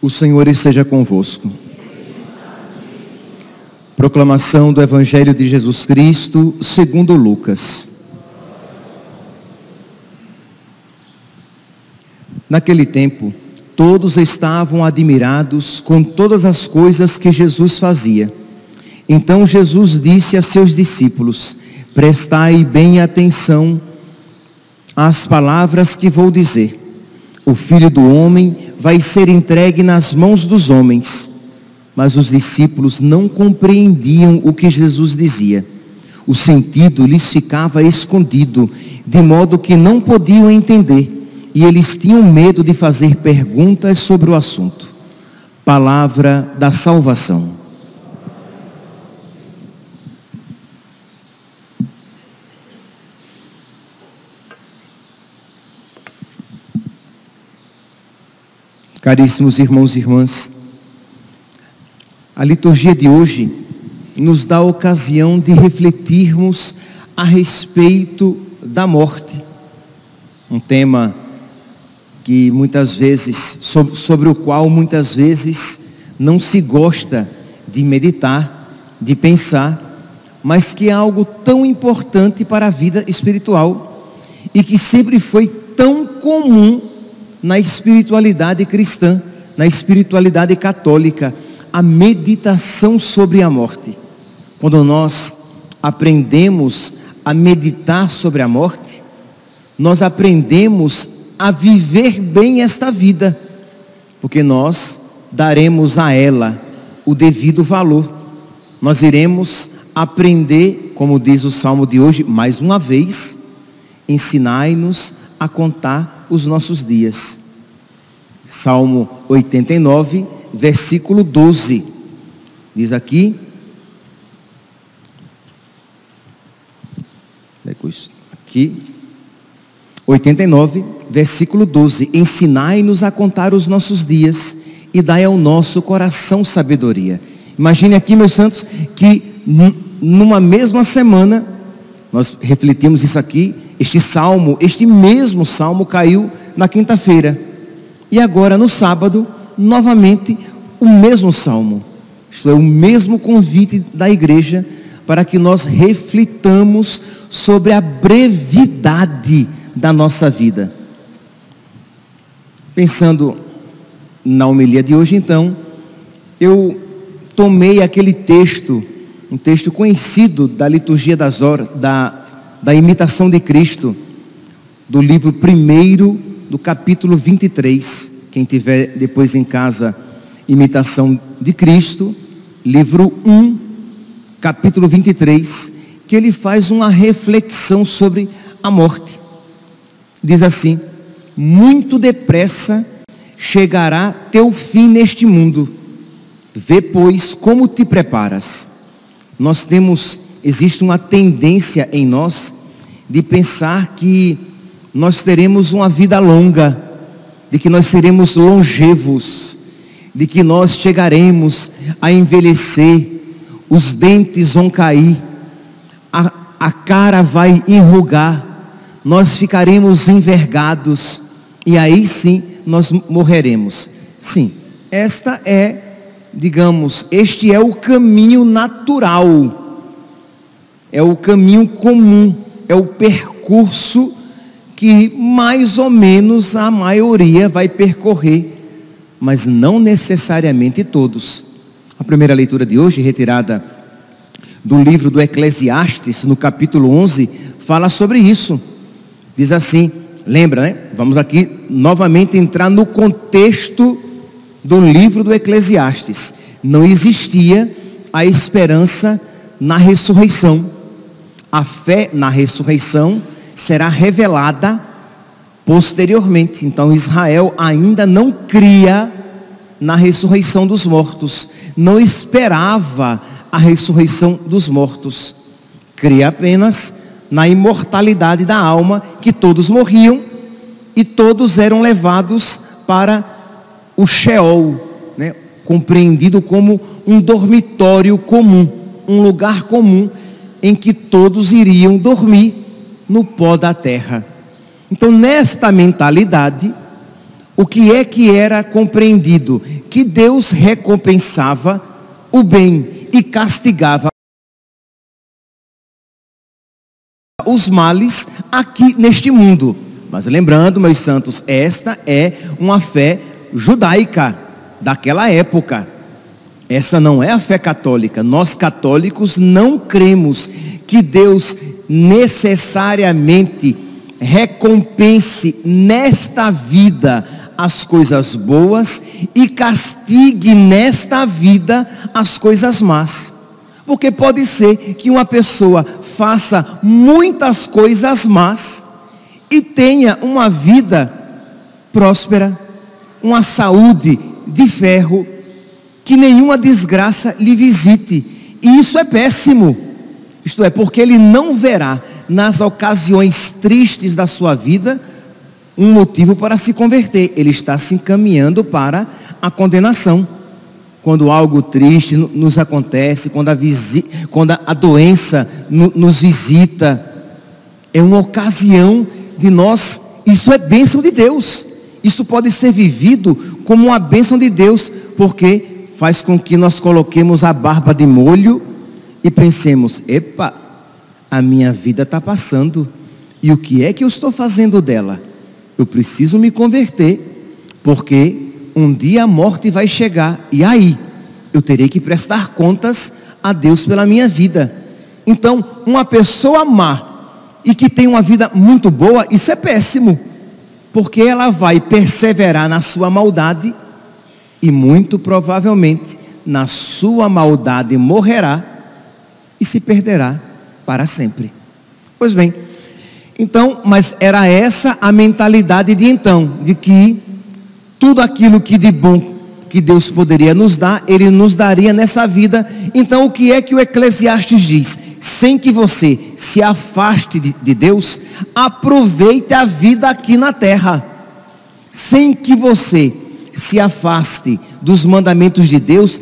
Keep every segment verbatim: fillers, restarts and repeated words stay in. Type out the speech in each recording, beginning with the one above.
O Senhor esteja convosco. Proclamação do Evangelho de Jesus Cristo, segundo Lucas. Naquele tempo, todos estavam admirados com todas as coisas que Jesus fazia. Então Jesus disse a seus discípulos: prestai bem atenção às palavras que vou dizer. O Filho do Homem vai ser entregue nas mãos dos homens. Mas os discípulos não compreendiam o que Jesus dizia. O sentido lhes ficava escondido, de modo que não podiam entender, e eles tinham medo de fazer perguntas sobre o assunto. Palavra da salvação. Caríssimos irmãos e irmãs, a liturgia de hoje nos dá a ocasião de refletirmos a respeito da morte. Um tema que muitas vezes, sobre, sobre o qual muitas vezes não se gosta de meditar, de pensar, mas que é algo tão importante para a vida espiritual e que sempre foi tão comum na espiritualidade cristã, na espiritualidade católica, a meditação sobre a morte. Quando nós aprendemos a meditar sobre a morte, nós aprendemos a viver bem esta vida, porque nós daremos a ela o devido valor. Nós iremos aprender, como diz o Salmo de hoje, mais uma vez, ensinai-nos a contar os nossos dias. Salmo oitenta e nove, versículo doze, diz aqui, aqui, oitenta e nove, versículo doze, ensinai-nos a contar os nossos dias e dai ao nosso coração sabedoria. Imagine aqui, meus santos, que numa mesma semana, nós refletimos isso aqui, este salmo, este mesmo salmo caiu na quinta-feira, e agora no sábado, novamente, o mesmo salmo, isto é, o mesmo convite da igreja para que nós reflitamos sobre a brevidade da nossa vida. Pensando na homilia de hoje, então, eu tomei aquele texto, um texto conhecido da liturgia das horas, da, da imitação de Cristo, do livro primeiro, do capítulo vinte e três, quem tiver depois em casa, imitação de Cristo, livro um, capítulo vinte e três, que ele faz uma reflexão sobre a morte. Diz assim: muito depressa chegará teu fim neste mundo, vê pois como te preparas. Nós temos, existe uma tendência em nós de pensar que nós teremos uma vida longa, de que nós seremos longevos, de que nós chegaremos a envelhecer, os dentes vão cair, a, a cara vai enrugar, nós ficaremos envergados, e aí sim nós morreremos. Sim, esta é, digamos, este é o caminho natural, é o caminho comum, é o percurso que mais ou menos a maioria vai percorrer, mas não necessariamente todos. A primeira leitura de hoje, retirada do livro do Eclesiastes, no capítulo onze, fala sobre isso. Diz assim, lembra, né? Vamos aqui novamente entrar no contexto do livro do Eclesiastes. Não existia a esperança na ressurreição. A fé na ressurreição será revelada posteriormente. Então Israel ainda não cria na ressurreição dos mortos, não esperava a ressurreição dos mortos, cria apenas na imortalidade da alma, que todos morriam e todos eram levados para o Sheol, né? Compreendido como um dormitório comum, um lugar comum em que todos iriam dormir no pó da terra. Então, nesta mentalidade, o que é que era compreendido? Que Deus recompensava o bem e castigava os males aqui neste mundo. Mas lembrando, meus santos, esta é uma fé judaica daquela época. Essa não é a fé católica. Nós católicos não cremos que Deus necessariamente recompense nesta vida as coisas boas e castigue nesta vida as coisas más. Porque pode ser que uma pessoa faça muitas coisas más e tenha uma vida próspera, uma saúde de ferro, que nenhuma desgraça lhe visite. E isso é péssimo. Isto é, porque ele não verá nas ocasiões tristes da sua vida um motivo para se converter. Ele está se encaminhando para a condenação. Quando algo triste nos acontece, quando a, visi, quando a doença no, nos visita, é uma ocasião de nós, isso é bênção de Deus. Isso pode ser vivido como uma bênção de Deus, porque faz com que nós coloquemos a barba de molho e pensemos: epa, a minha vida está passando, e o que é que eu estou fazendo dela? Eu preciso me converter, porque um dia a morte vai chegar, e aí eu terei que prestar contas a Deus pela minha vida. Então, uma pessoa má e que tem uma vida muito boa, isso é péssimo, porque ela vai perseverar na sua maldade e muito provavelmente na sua maldade morrerá e se perderá para sempre. Pois bem, então, mas era essa a mentalidade de então, de que tudo aquilo que de bom que Deus poderia nos dar, Ele nos daria nessa vida. Então, o que é que o Eclesiastes diz? Sem que você se afaste de, de Deus, aproveite a vida aqui na terra. Sem que você se afaste dos mandamentos de Deus,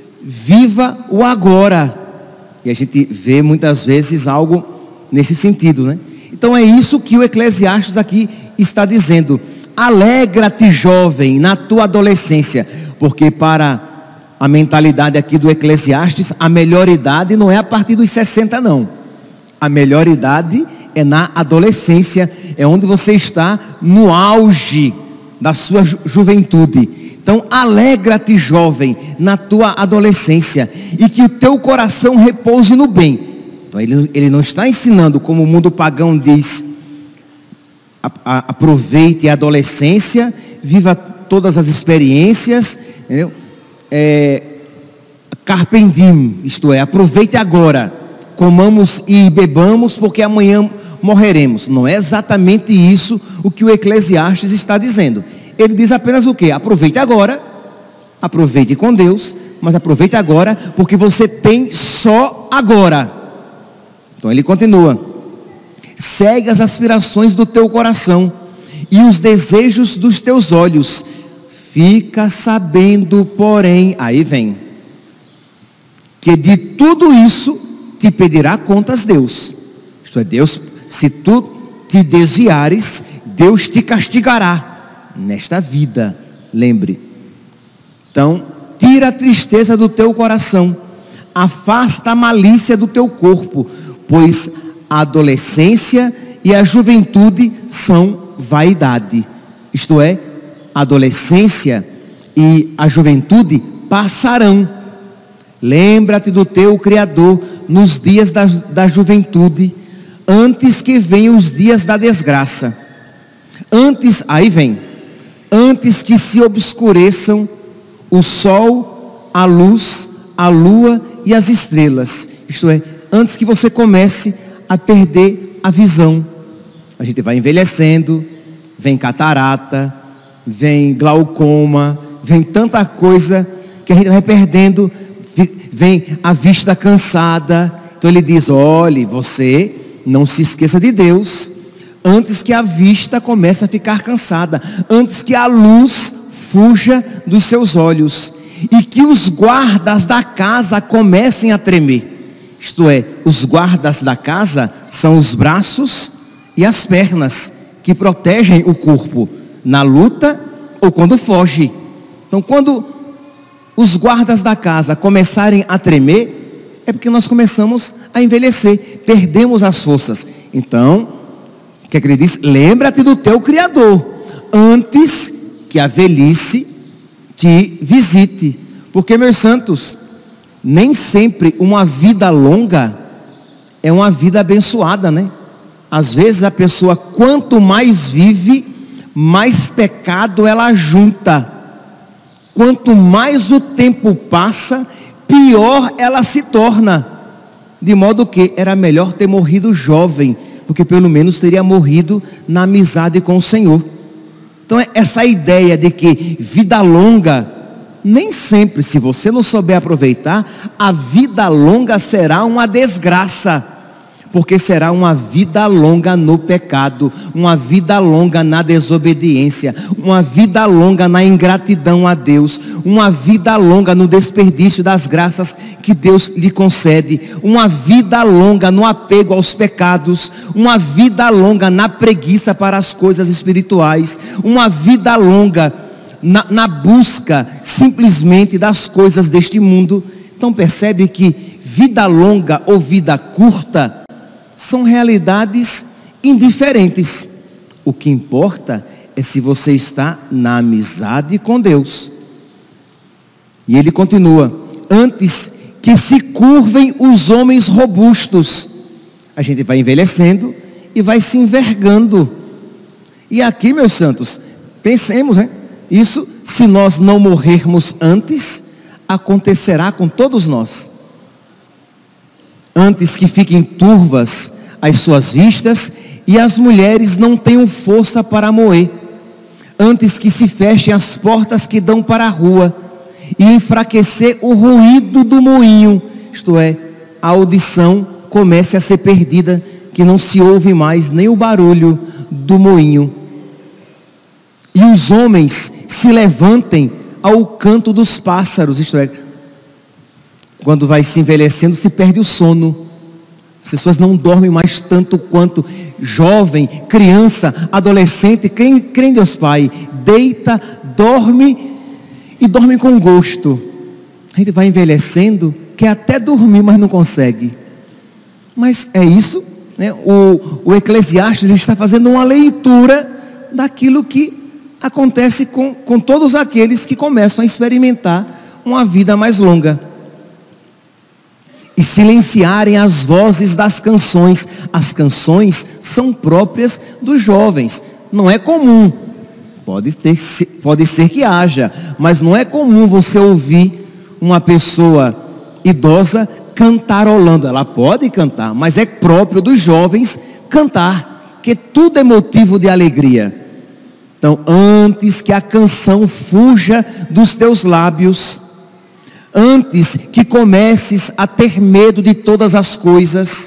viva o agora. E a gente vê muitas vezes algo nesse sentido, né? Então é isso que o Eclesiastes aqui está dizendo. Alegra-te, jovem, na tua adolescência, porque para a mentalidade aqui do Eclesiastes, a melhor idade não é a partir dos sessenta não. A melhor idade é na adolescência, é onde você está no auge da sua ju- juventude. Então alegra-te, jovem, na tua adolescência, e que o teu coração repouse no bem. Então ele, ele não está ensinando como o mundo pagão diz: a, a, aproveite a adolescência, viva todas as experiências, entendeu? É, carpe diem, isto é, aproveite agora, comamos e bebamos, porque amanhã morreremos. Não é exatamente isso o que o Eclesiastes está dizendo. Ele diz apenas o quê? Aproveite agora, aproveite com Deus, mas aproveite agora, porque você tem só agora. Então ele continua: segue as aspirações do teu coração e os desejos dos teus olhos. Fica sabendo, porém, aí vem, que de tudo isso te pedirá contas Deus. Isto é, Deus, se tu te desviares, Deus te castigará nesta vida, lembre. Então, tira a tristeza do teu coração, afasta a malícia do teu corpo, pois a adolescência e a juventude são vaidade. Isto é, a adolescência e a juventude passarão. Lembra-te do teu Criador nos dias da, da juventude, antes que venham os dias da desgraça. Antes, aí vem, antes que se obscureçam o sol, a luz, a lua e as estrelas. Isto é, antes que você comece a perder a visão. A gente vai envelhecendo, vem catarata, vem glaucoma, vem tanta coisa que a gente vai perdendo, vem a vista cansada. Então ele diz: olhe, você não se esqueça de Deus, antes que a vista comece a ficar cansada, antes que a luz fuja dos seus olhos, e que os guardas da casa comecem a tremer. Isto é, os guardas da casa são os braços e as pernas que protegem o corpo na luta ou quando foge. Então, quando os guardas da casa começarem a tremer, é porque nós começamos a envelhecer, perdemos as forças. Então, o que é que ele diz? Lembra-te do teu Criador, antes que a velhice te visite. Porque, meus santos, nem sempre uma vida longa é uma vida abençoada, né? Às vezes a pessoa, quanto mais vive, mais pecado ela junta. Quanto mais o tempo passa, pior ela se torna. De modo que era melhor ter morrido jovem, porque pelo menos teria morrido na amizade com o Senhor. Então essa ideia de que vida longa, nem sempre, se você não souber aproveitar, a vida longa será uma desgraça. Porque será uma vida longa no pecado, uma vida longa na desobediência, uma vida longa na ingratidão a Deus, uma vida longa no desperdício das graças que Deus lhe concede, uma vida longa no apego aos pecados, uma vida longa na preguiça para as coisas espirituais, uma vida longa na, na busca simplesmente das coisas deste mundo. Então percebe que vida longa ou vida curta são realidades indiferentes. O que importa é se você está na amizade com Deus. E ele continua: antes que se curvem os homens robustos. A gente vai envelhecendo e vai se envergando. E aqui, meus santos, pensemos, né? Isso, se nós não morrermos antes, acontecerá com todos nós. Antes que fiquem turvas as suas vistas e as mulheres não tenham força para moer, antes que se fechem as portas que dão para a rua e enfraquecer o ruído do moinho, isto é, a audição comece a ser perdida, que não se ouve mais nem o barulho do moinho, e os homens se levantem ao canto dos pássaros, isto é, quando vai se envelhecendo, se perde o sono. As pessoas não dormem mais tanto quanto jovem, criança, adolescente. Quem crê em Deus Pai, deita, dorme e dorme com gosto. A gente vai envelhecendo, quer até dormir, mas não consegue. Mas é isso, né? O, o Eclesiastes está fazendo uma leitura daquilo que acontece com, com todos aqueles que começam a experimentar uma vida mais longa. E silenciarem as vozes das canções. As canções são próprias dos jovens. Não é comum. Pode ter, pode ser que haja, mas não é comum você ouvir uma pessoa idosa cantarolando. Ela pode cantar, mas é próprio dos jovens cantar, que tudo é motivo de alegria. Então, antes que a canção fuja dos teus lábios, antes que comeces a ter medo de todas as coisas,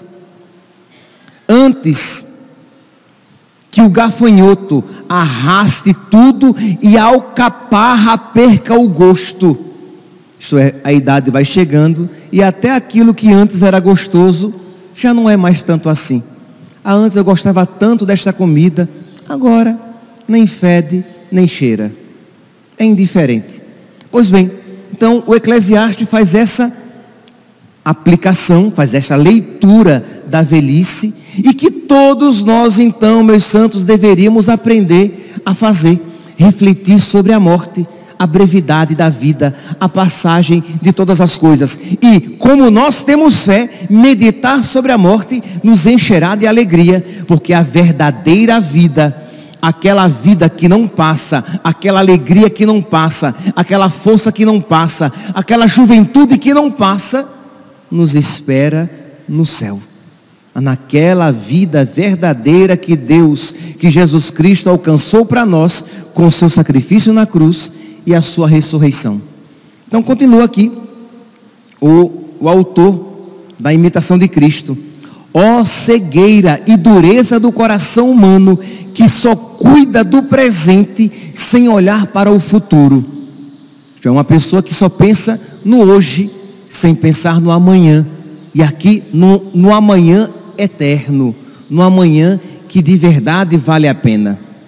antes que o gafanhoto arraste tudo e a alcaparra perca o gosto, isto é, a idade vai chegando e até aquilo que antes era gostoso já não é mais tanto assim. Ah, antes eu gostava tanto desta comida, agora nem fede nem cheira, é indiferente. Pois bem, então o Eclesiastes faz essa aplicação, faz essa leitura da velhice, e que todos nós então, meus santos, deveríamos aprender a fazer, refletir sobre a morte, a brevidade da vida, a passagem de todas as coisas. E como nós temos fé, meditar sobre a morte nos encherá de alegria, porque a verdadeira vida, aquela vida que não passa, aquela alegria que não passa, aquela força que não passa, aquela juventude que não passa, nos espera no céu. Naquela vida verdadeira que Deus, que Jesus Cristo alcançou para nós, com o seu sacrifício na cruz e a sua ressurreição. Então continua aqui o, o autor da imitação de Cristo. Ó cegueira e dureza do coração humano, que só cuida do presente sem olhar para o futuro. É uma pessoa que só pensa no hoje, sem pensar no amanhã. E aqui no, no amanhã eterno, no amanhã que de verdade vale a pena.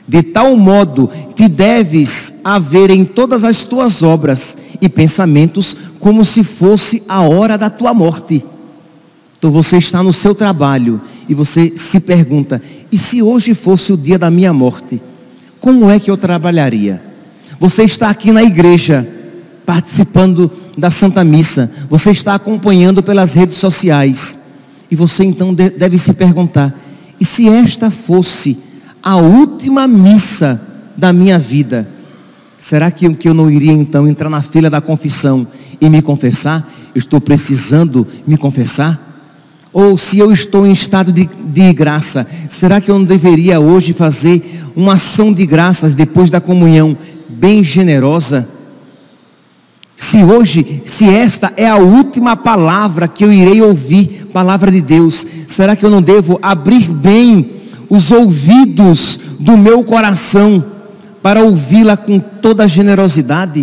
De tal modo te deves haver em todas as tuas obras e pensamentos como se fosse a hora da tua morte. Então você está no seu trabalho e você se pergunta: e se hoje fosse o dia da minha morte, como é que eu trabalharia? Você está aqui na igreja, participando da Santa Missa, você está acompanhando pelas redes sociais, e você então deve se perguntar: e se esta fosse a última missa da minha vida, será que eu não iria então entrar na fila da confissão e me confessar? Eu estou precisando me confessar? Ou se eu estou em estado de, de graça, será que eu não deveria hoje fazer uma ação de graças depois da comunhão bem generosa? Se hoje, se esta é a última palavra que eu irei ouvir, palavra de Deus, será que eu não devo abrir bem os ouvidos do meu coração para ouvi-la com toda a generosidade?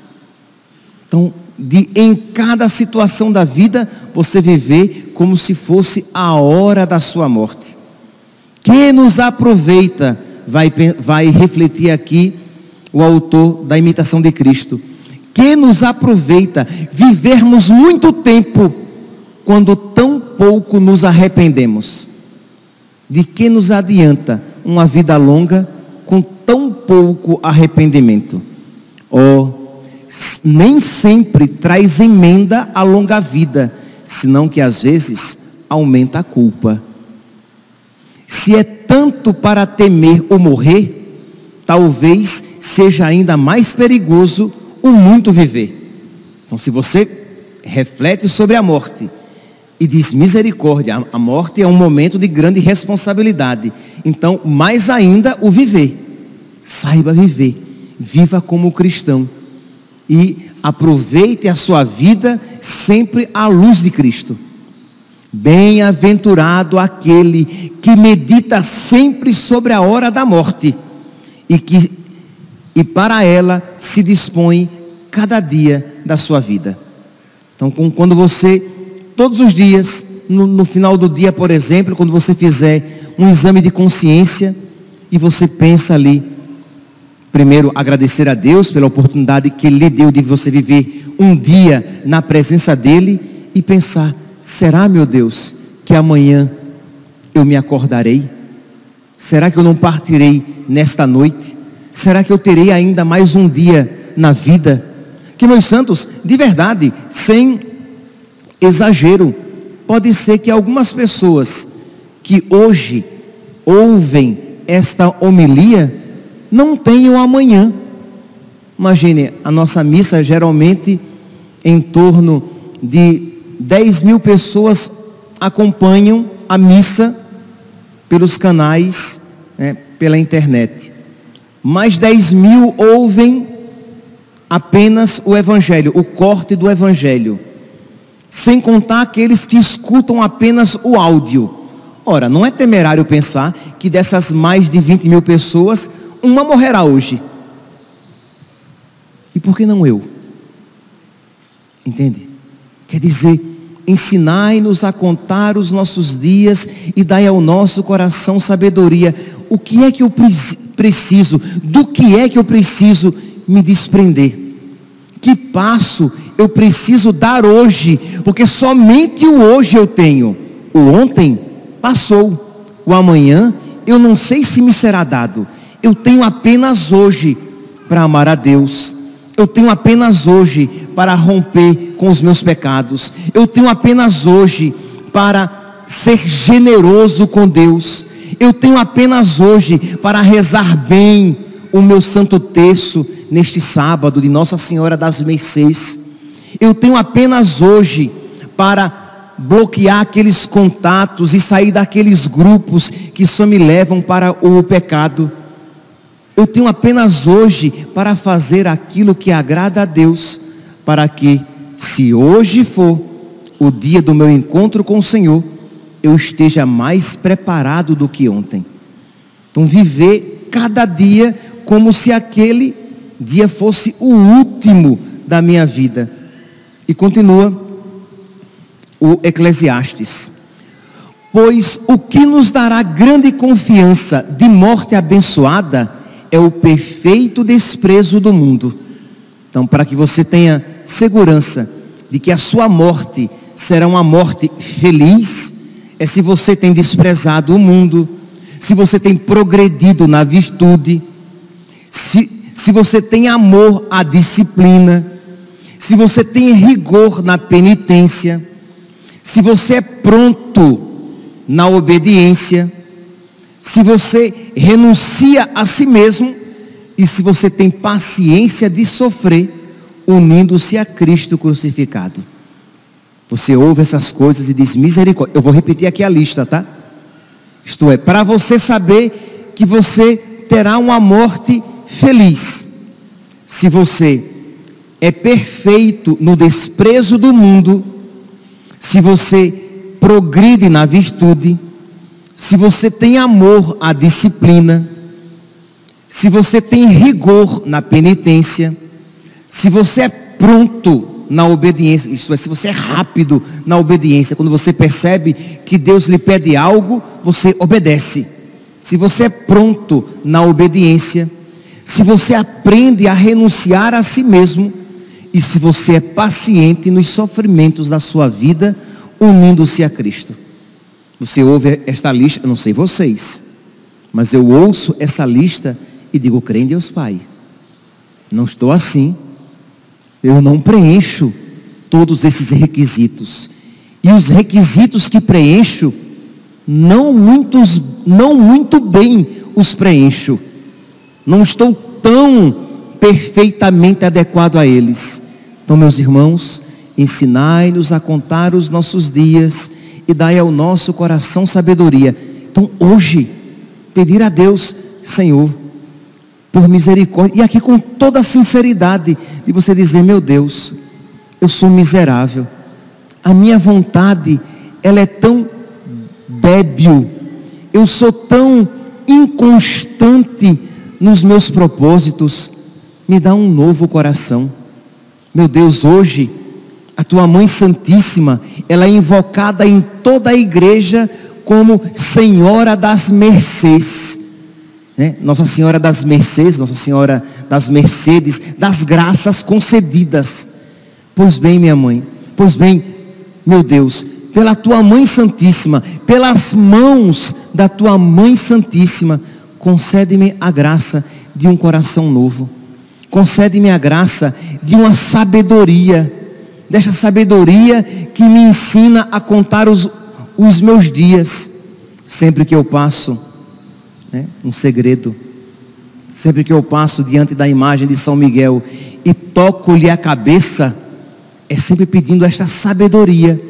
Então, de, em cada situação da vida, você viver como se fosse a hora da sua morte. Que nos aproveita, vai, vai refletir aqui o autor da Imitação de Cristo, que nos aproveita vivermos muito tempo, quando tão pouco nos arrependemos? De que nos adianta uma vida longa com tão pouco arrependimento? Oh, nem sempre traz emenda a longa vida, senão que às vezes aumenta a culpa. Se é tanto para temer ou morrer, talvez seja ainda mais perigoso o muito viver. Então, se você reflete sobre a morte e diz: misericórdia, a morte é um momento de grande responsabilidade, então mais ainda o viver. Saiba viver, viva como cristão e aproveite a sua vida sempre à luz de Cristo. Bem-aventurado aquele que medita sempre sobre a hora da morte e que e para ela se dispõe cada dia da sua vida. Então, quando você, todos os dias, no, no final do dia, por exemplo, quando você fizer um exame de consciência e você pensa ali, primeiro agradecer a Deus pela oportunidade que Ele lhe deu de você viver um dia na presença dEle e pensar: será, meu Deus, que amanhã eu me acordarei? Será que eu não partirei nesta noite? Será que eu terei ainda mais um dia na vida? Que, meus santos, de verdade, sem exagero, pode ser que algumas pessoas que hoje ouvem esta homilia não tenham amanhã. Imagine, a nossa missa geralmente em torno de dez mil pessoas acompanham a missa pelos canais, né, pela internet. Mais dez mil ouvem apenas o Evangelho, o corte do Evangelho, sem contar aqueles que escutam apenas o áudio. Ora, não é temerário pensar que dessas mais de vinte mil pessoas, uma morrerá hoje. E por que não eu? Entende? Quer dizer, ensinai-nos a contar os nossos dias e dai ao nosso coração sabedoria. O que é que eu preciso? Do que é que eu preciso me desprender? Que passo eu preciso dar hoje? Porque somente o hoje eu tenho. O ontem passou. O amanhã eu não sei se me será dado. Eu tenho apenas hoje para amar a Deus. Eu tenho apenas hoje para romper com os meus pecados. Eu tenho apenas hoje para ser generoso com Deus. Eu tenho apenas hoje para rezar bem o meu santo terço neste sábado de Nossa Senhora das Mercês. Eu tenho apenas hoje para bloquear aqueles contatos e sair daqueles grupos que só me levam para o pecado. Eu tenho apenas hoje para fazer aquilo que agrada a Deus, para que, se hoje for o dia do meu encontro com o Senhor, eu esteja mais preparado do que ontem. Então, viver cada dia como se aquele dia fosse o último da minha vida. E continua o Eclesiastes: Pois o que nos dará grande confiança de morte abençoada é o perfeito desprezo do mundo. Então, para que você tenha segurança de que a sua morte será uma morte feliz, é se você tem desprezado o mundo, se você tem progredido na virtude, se, se você tem amor à disciplina, se você tem rigor na penitência, se você é pronto na obediência, se você renuncia a si mesmo e se você tem paciência de sofrer, unindo-se a Cristo crucificado. Você ouve essas coisas e diz: misericórdia. Eu vou repetir aqui a lista, tá? Isto é, para você saber que você terá uma morte feliz, se você é perfeito no desprezo do mundo, se você progride na virtude, se você tem amor à disciplina, se você tem rigor na penitência, se você é pronto na obediência, isto é, se você é rápido na obediência, quando você percebe que Deus lhe pede algo, você obedece. Se você é pronto na obediência, se você aprende a renunciar a si mesmo, e se você é paciente nos sofrimentos da sua vida, unindo-se a Cristo. Você ouve esta lista, eu não sei vocês, mas eu ouço essa lista e digo: crê em Deus Pai. Não estou assim. Eu não preencho todos esses requisitos. E os requisitos que preencho, não, muitos, não muito bem os preencho. Não estou tão perfeitamente adequado a eles. Então, meus irmãos, ensinai-nos a contar os nossos dias e dai ao nosso coração sabedoria. Então, hoje, pedir a Deus: Senhor, por misericórdia, e aqui com toda a sinceridade, de você dizer: meu Deus, eu sou miserável, a minha vontade, ela é tão débil, eu sou tão inconstante nos meus propósitos, me dá um novo coração. Meu Deus, hoje, a tua Mãe Santíssima, ela é invocada em toda a igreja como Senhora das Mercês. Né? Nossa Senhora das Mercês, Nossa Senhora das Mercedes, das graças concedidas. Pois bem, minha mãe, pois bem, meu Deus, pela tua Mãe Santíssima, pelas mãos da tua Mãe Santíssima, concede-me a graça de um coração novo. Concede-me a graça de uma sabedoria, desta sabedoria que me ensina a contar os, os meus dias, sempre que eu passo, né, um segredo, sempre que eu passo diante da imagem de São Miguel e toco-lhe a cabeça, é sempre pedindo esta sabedoria,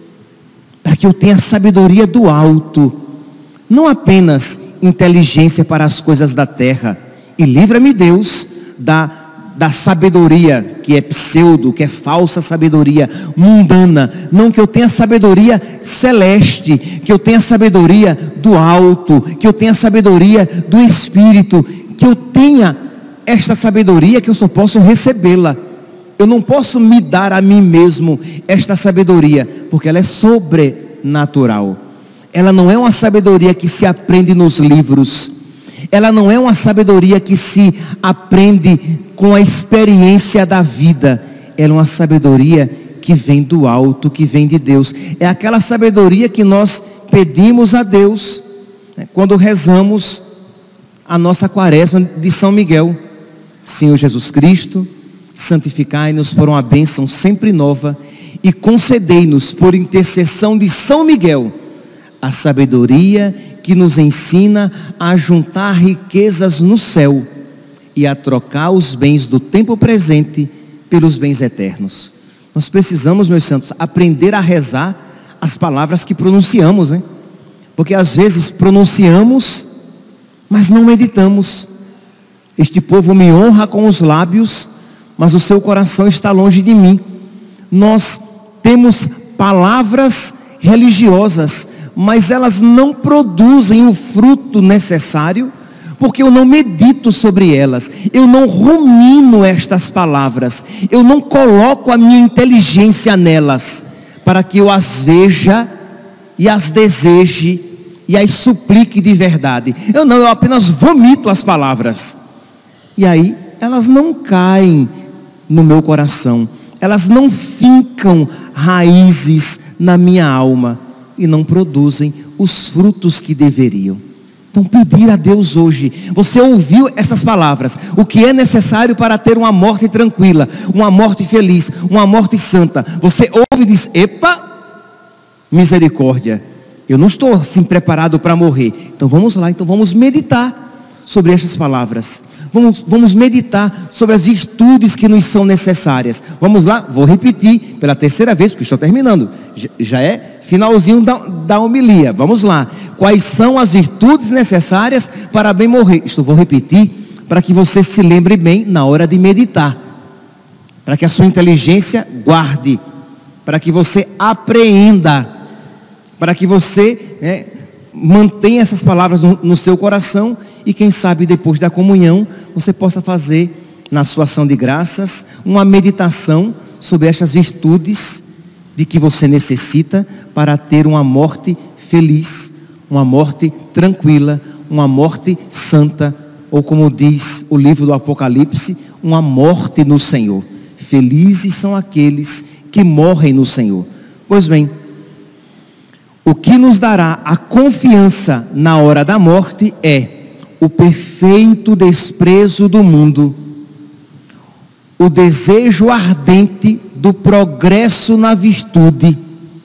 para que eu tenha sabedoria do alto, não apenas inteligência para as coisas da terra. E livra-me, Deus, da, da sabedoria que é pseudo, que é falsa sabedoria mundana. Não, que eu tenha sabedoria celeste, que eu tenha sabedoria do alto, que eu tenha sabedoria do Espírito, que eu tenha esta sabedoria que eu só posso recebê-la. Eu não posso me dar a mim mesmo esta sabedoria, porque ela é sobrenatural. Ela não é uma sabedoria que se aprende nos livros. Ela não é uma sabedoria que se aprende com a experiência da vida. Ela é uma sabedoria que vem do alto, que vem de Deus. É aquela sabedoria que nós pedimos a Deus, né, quando rezamos a nossa quaresma de São Miguel. Senhor Jesus Cristo, santificai-nos por uma bênção sempre nova e concedei-nos, por intercessão de São Miguel, a sabedoria que nos ensina a juntar riquezas no céu e a trocar os bens do tempo presente pelos bens eternos. Nós precisamos, meus santos, aprender a rezar as palavras que pronunciamos, né? Porque às vezes pronunciamos, mas não meditamos. Este povo me honra com os lábios, mas o seu coração está longe de mim. Nós temos palavras religiosas, mas elas não produzem o fruto necessário, porque eu não medito sobre elas, eu não rumino estas palavras, eu não coloco a minha inteligência nelas, para que eu as veja e as deseje e as suplique de verdade. Eu não, eu apenas vomito as palavras. E aí elas não caem no meu coração, elas não fincam raízes na minha alma e não produzem os frutos que deveriam. Então, pedir a Deus hoje, você ouviu essas palavras, o que é necessário para ter uma morte tranquila, uma morte feliz, uma morte santa. Você ouve e diz: epa, misericórdia, eu não estou assim preparado para morrer. Então vamos lá, então vamos meditar sobre estas palavras. Vamos, vamos meditar sobre as virtudes que nos são necessárias. Vamos lá, vou repetir pela terceira vez, porque estou terminando. Já, já é finalzinho da, da homilia. Vamos lá. Quais são as virtudes necessárias para bem morrer? Isto vou repetir para que você se lembre bem na hora de meditar. Para que a sua inteligência guarde. Para que você apreenda. Para que você né, mantenha essas palavras no, no seu coração. E quem sabe depois da comunhão você possa fazer na sua ação de graças uma meditação sobre estas virtudes de que você necessita para ter uma morte feliz, uma morte tranquila, uma morte santa, ou como diz o livro do Apocalipse, uma morte no Senhor. Felizes são aqueles que morrem no Senhor. Pois bem, o que nos dará a confiança na hora da morte é o perfeito desprezo do mundo, o desejo ardente do progresso na virtude,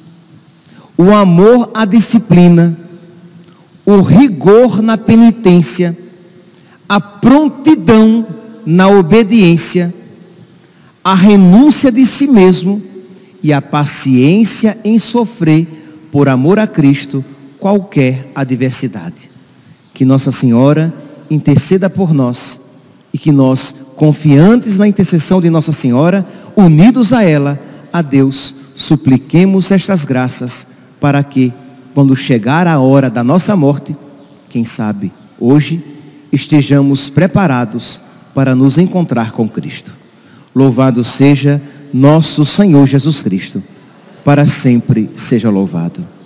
o amor à disciplina, o rigor na penitência, a prontidão na obediência, a renúncia de si mesmo e a paciência em sofrer por amor a Cristo qualquer adversidade. Que Nossa Senhora interceda por nós e que nós, confiantes na intercessão de Nossa Senhora, unidos a ela, a Deus, supliquemos estas graças para que, quando chegar a hora da nossa morte, quem sabe hoje, estejamos preparados para nos encontrar com Cristo. Louvado seja nosso Senhor Jesus Cristo, para sempre seja louvado.